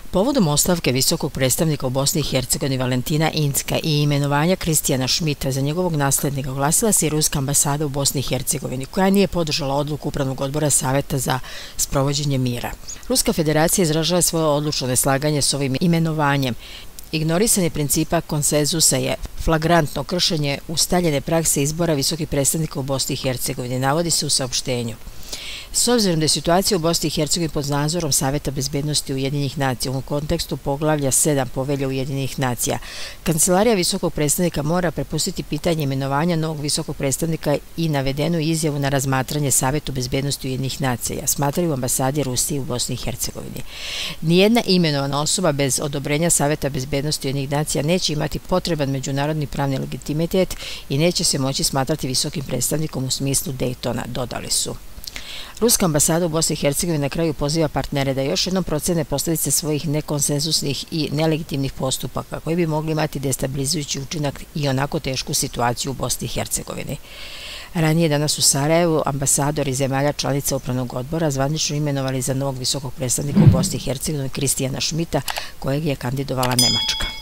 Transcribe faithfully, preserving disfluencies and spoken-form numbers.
Povodom ostavke visokog predstavnika u Bosni i Hercegovini Valentina Incka i imenovanja Kristijana Šmita za njegovog naslednika oglasila se i ruska ambasada u Bosni i Hercegovini, koja nije podržala odluku Upravnog odbora Saveta za sprovođenje mira. Ruska federacija izražava svoje odlučno neslaganje s ovim imenovanjem. Ignorisanje principa konsenzusa je flagrantno kršenje ustaljene prakse izbora visokih predstavnika u Bosni i Hercegovini, navodi se u saopštenju. S obzirom da je situacija u Bosni i Hercegovini pod nadzorom Saveta bezbednosti Ujedinjenih nacija u kontekstu poglavlja sedam Povelje Ujedinjenih nacija, Kancelarija visokog predstavnika mora prepustiti pitanje imenovanja novog visokog predstavnika i navedenu izjavu na razmatranje Savetu bezbednosti Ujedinjenih nacija, smatraju ambasadi Rusije u Bosni i Hercegovini. Nijedna imenovana osoba bez odobrenja Saveta bezbednosti Ujedinjenih nacija neće imati potreban međunarodni pravni legitimitet i neće se moći smatrati visokim predstavnikom u smislu Daytona, dodali su. Ruska ambasada u Bosni i Hercegovini na kraju poziva partnere da još jednom procene posljedice svojih nekonsensusnih i nelegitimnih postupaka koji bi mogli imati destabilizujući učinak i onako tešku situaciju u Bosni i Hercegovini. Ranije danas u Sarajevu ambasadori zemalja članica Upravnog odbora zvanično imenovali za novog visokog predstavnika u Bosni i Hercegovini Kristijana Šmita, kojeg je kandidovala Nemačka.